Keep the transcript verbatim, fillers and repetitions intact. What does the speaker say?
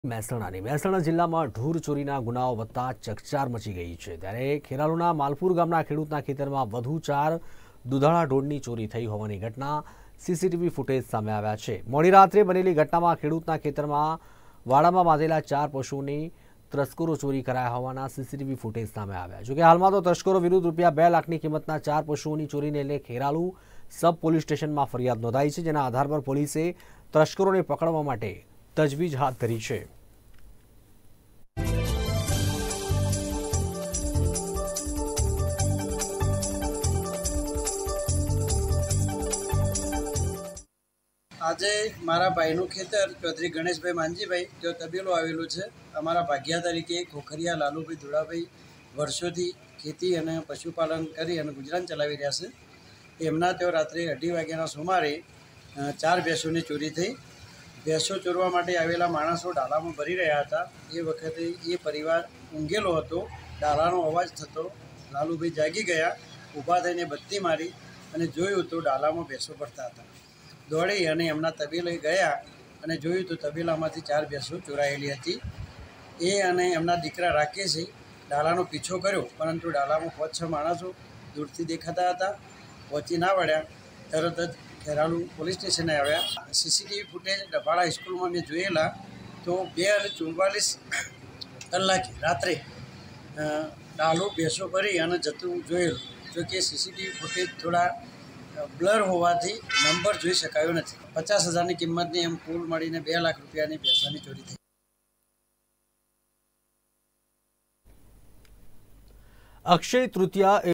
મહેસાણાની મહેસાણા જિલ્લામાં ઢોર ચોરીના ગુનાઓ વધતા ચકચાર મચી ગઈ છે। ત્યારે ખેરાલુના માલપુર ગામના ખેડૂતના ખેતરમાં વધુ ચાર દુધાળા ઢોરની ચોરી થઈ હોવાની ઘટના સીસીટીવી ફૂટેજ સામે આવ્યા છે। મોડી રાત્રે બનેલી ઘટનામાં ખેડૂતના ખેતરમાં વાડામાં બાંધેલા ચાર પશુઓની તસ્કરો ચોરી કરાયા હોવાના સીસીટીવી ફૂટેજ સામે આવ્યા। જોકે હાલમાં તો તસ્કરો વિરુદ્ધ રૂપિયા બે લાખની કિંમતના ચાર પશુઓની ચોરીને લઈને ખેરાલુ સબ પોલીસ સ્ટેશનમાં ફરિયાદ નોંધાઈ છે, જેના આધાર પર પોલીસે તસ્કરોને પકડવા માટે તજવીજ હાથ ધરી છે। આજે મારા ભાઈનું ખેતર ચૌધરી ગણેશભાઈ માનજીભાઈ જો તબેલો આવેલું છે। અમારા ભાગ્યા તરીકે ખોખરિયા લાલુભાઈ ધોળાભાઈ વર્ષોથી ખેતી અને પશુપાલન કરી અને ગુજરાન ચલાવી રહ્યા છે। એમના તેઓ રાત્રે અઢી વાગ્યાના સુમારે ચાર ભેંસોની ચોરી થઈ। ભેંસો ચોરવા માટે આવેલા માણસો ડાલામાં ભરી રહ્યા હતા। એ વખતે એ પરિવાર ઊંઘેલો હતો। ડાલાનો અવાજ થતો લાલુભાઈ જાગી ગયા, ઊભા થઈને બત્તી મારી અને જોયું તો ડાલામાં ભેંસો પડતા હતા। દોડી અને એમના તબેલે ગયા અને જોયું તો તબેલામાંથી ચાર ભેંસો ચોરાયેલી હતી। એ અને એમના દીકરા રાકેશે ડાલાનો પીછો કર્યો, પરંતુ ડાલામાં પાંચ છ માણસો દૂરથી દેખાતા હતા। પહોંચી ના વળ્યા, તરત જ ખેરાલુ પોલીસ સ્ટેશને આવ્યા। સીસીટીવી ફૂટેજ ડભાળા સ્કૂલમાં મેં જોયેલા તો બે અને ચુમ્માલીસ કલાકે રાત્રે ડાલો ભેંસો ભરી અને જતું જોયેલું। જોકે સીસીટીવી ફૂટેજ થોડા બ્લર હોવાથી નંબર જોઈ શકાયો નથી। પચાસ હજારની કિંમતની એમ કુલ મળીને બે લાખ રૂપિયાની ભેંસોની ચોરી થઈ। અક્ષય તૃતીયા